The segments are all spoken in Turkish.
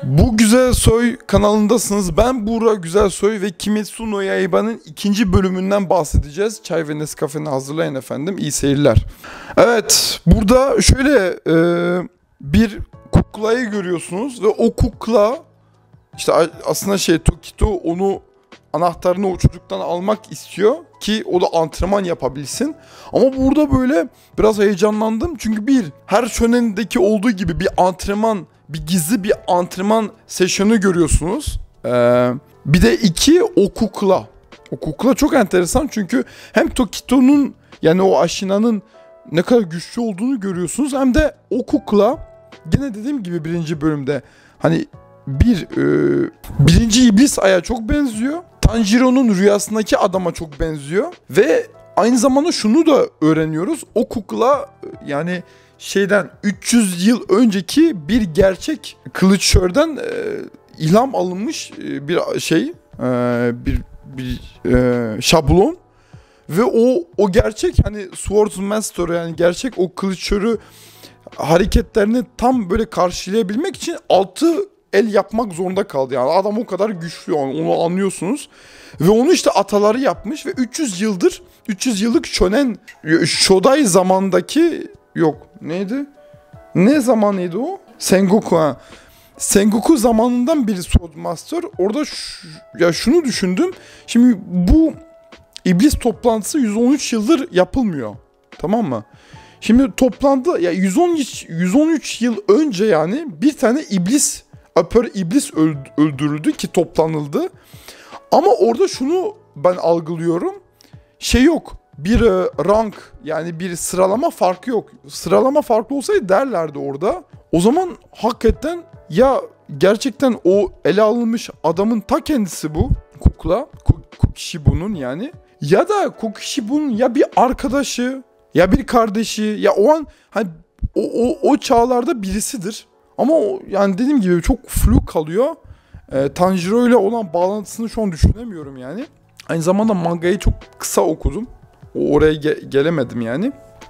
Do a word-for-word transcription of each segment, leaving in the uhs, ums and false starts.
Bu Güzel Soy kanalındasınız. Ben Buğra Güzelsoy ve Kimetsu no Yaiba'nın ikinci bölümünden bahsedeceğiz. Çay ve Nescafe'ni hazırlayın efendim. İyi seyirler. Evet, burada şöyle e, bir kuklayı görüyorsunuz ve o kukla işte aslında şey Tokito onu anahtarını o çocuktan almak istiyor ki o da antrenman yapabilsin. Ama burada böyle biraz heyecanlandım çünkü bir her shonen'deki olduğu gibi bir antrenman, bir gizli bir antrenman session'ı görüyorsunuz. Ee, bir de iki o kukla. O kukla çok enteresan çünkü hem Tokito'nun yani o Ashina'nın ne kadar güçlü olduğunu görüyorsunuz hem de o kukla gene dediğim gibi birinci bölümde hani bir e, birinci iblis aya çok benziyor. Tanjiro'nun rüyasındaki adama çok benziyor ve aynı zamanda şunu da öğreniyoruz. O kukla yani şeyden üç yüz yıl önceki bir gerçek Kılıçşör'den e, ilham alınmış e, bir şey, e, bir bir e, şablon ve o o gerçek hani Swordsmaster yani gerçek o Kılıçşör'ü hareketlerini tam böyle karşılayabilmek için altı el yapmak zorunda kaldı. Yani adam o kadar güçlü, onu anlıyorsunuz. Ve onu işte ataları yapmış ve üç yüz yıldır üç yüz yıllık shonen Shodai zamandaki yok neydi? Ne zamanıydı o? Sengoku ha. Sengoku zamanından biri Swordmaster. Orada şu, ya şunu düşündüm. Şimdi bu iblis toplantısı yüz on üç yıldır yapılmıyor. Tamam mı? Şimdi toplandı ya yüz on üç yüz on üç yıl önce yani bir tane iblis Upper iblis öldürüldü ki toplanıldı. Ama orada şunu ben algılıyorum. Şey yok. Bir e, rank yani bir sıralama farkı yok. Sıralama farklı olsaydı derlerdi orada. O zaman hakikaten ya gerçekten o ele alınmış adamın ta kendisi bu. Kukla. Kokishibu'nun yani. Ya da Kokishibu'nun ya bir arkadaşı ya bir kardeşi ya o an hani o, o, o çağlarda birisidir. Ama o, yani dediğim gibi çok flu kalıyor. E, Tanjiro ile olan bağlantısını şu an düşünemiyorum yani. Aynı zamanda mangayı çok kısa okudum. O, oraya ge- gelemedim yani.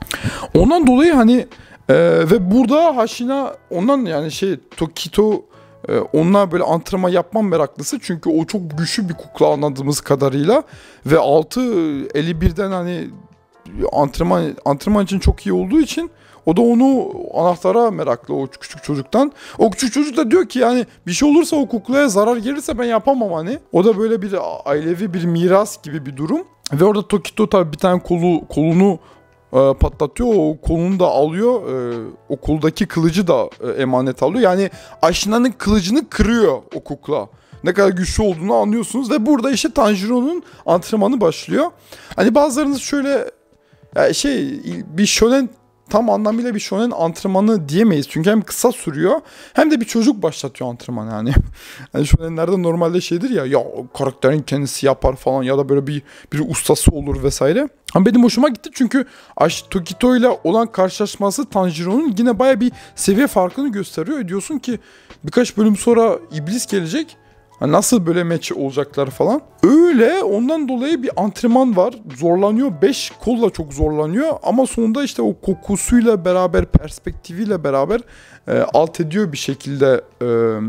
Ondan dolayı hani e, ve burada Hashina ondan yani şey Tokito e, onunla böyle antrenman yapmam meraklısı. Çünkü o çok güçlü bir kukla anladığımız kadarıyla. Ve altı elli birden hani antrenman antrenman için çok iyi olduğu için o da onu anahtara meraklı o küçük çocuktan. O küçük çocuk da diyor ki yani bir şey olursa o kuklaya zarar gelirse ben yapamam hani. O da böyle bir ailevi bir miras gibi bir durum. Ve orada Tokito tabii bir tane kolu kolunu e, patlatıyor. O kolunu da alıyor. E, o koldaki kılıcı da e, emanet alıyor. Yani Ashina'nın kılıcını kırıyor o kukla. Ne kadar güçlü olduğunu anlıyorsunuz. Ve burada işte Tanjiro'nun antrenmanı başlıyor. Hani bazılarınız şöyle ya şey bir shonen tam anlamıyla bir shonen antrenmanı diyemeyiz. Çünkü hem kısa sürüyor hem de bir çocuk başlatıyor antrenmanı yani. Yani shonenlerde normalde şeydir ya ya karakterin kendisi yapar falan ya da böyle bir bir ustası olur vesaire. Ama benim hoşuma gitti çünkü Tokito ile olan karşılaşması Tanjiro'nun yine baya bir seviye farkını gösteriyor. Diyorsun ki birkaç bölüm sonra iblis gelecek. Nasıl böyle match olacaklar falan. Öyle ondan dolayı bir antrenman var. Zorlanıyor. beş kolla çok zorlanıyor. Ama sonunda işte o kokusuyla beraber, perspektifiyle beraber e, alt ediyor bir şekilde e,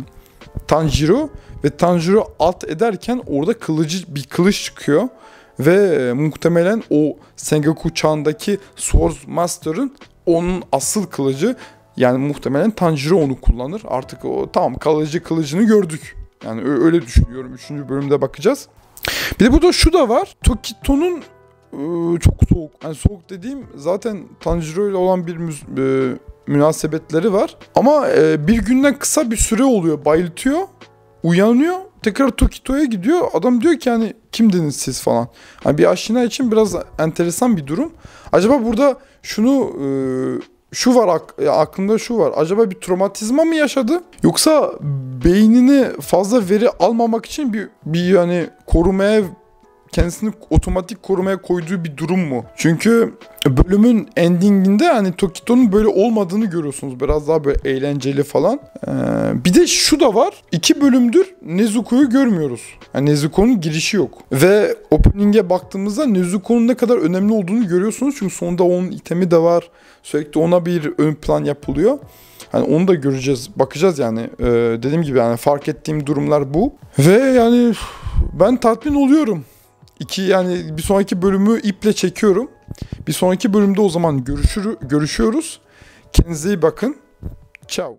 Tanjiro. Ve Tanjiro alt ederken orada kılıcı bir kılıç çıkıyor. Ve e, muhtemelen o Sengoku çağındaki Swordsmaster'ın onun asıl kılıcı. Yani muhtemelen Tanjiro onu kullanır. Artık o tamam kalıcı kılıcını gördük. Yani öyle düşünüyorum. Üçüncü bölümde bakacağız. Bir de burada şu da var. Tokito'nun e, çok soğuk. Yani soğuk dediğim zaten Tanjiro ile olan bir müz- e, münasebetleri var. Ama e, bir günden kısa bir süre oluyor. Bayıltıyor. Uyanıyor. Tekrar Tokito'ya gidiyor. Adam diyor ki hani kimdiniz siz falan. Hani bir Ashina için biraz enteresan bir durum. Acaba burada şunu... E, Şu var aklımda şu var. Acaba bir travmatizma mı yaşadı? Yoksa beynini fazla veri almamak için bir bir yani korumaya kendisini otomatik korumaya koyduğu bir durum mu? Çünkü bölümün endinginde hani Tokito'nun böyle olmadığını görüyorsunuz. Biraz daha böyle eğlenceli falan. Ee, bir de şu da var. İki bölümdür Nezuko'yu görmüyoruz. Yani Nezuko'nun girişi yok. Ve opening'e baktığımızda Nezuko'nun ne kadar önemli olduğunu görüyorsunuz. Çünkü sonunda onun itemi de var. Sürekli ona bir ön plan yapılıyor. Hani onu da göreceğiz, bakacağız yani. Ee, dediğim gibi yani fark ettiğim durumlar bu. Ve yani ben tatmin oluyorum. İki yani bir sonraki bölümü iple çekiyorum. Bir sonraki bölümde o zaman görüşür, görüşüyoruz. Kendinize iyi bakın. Ciao.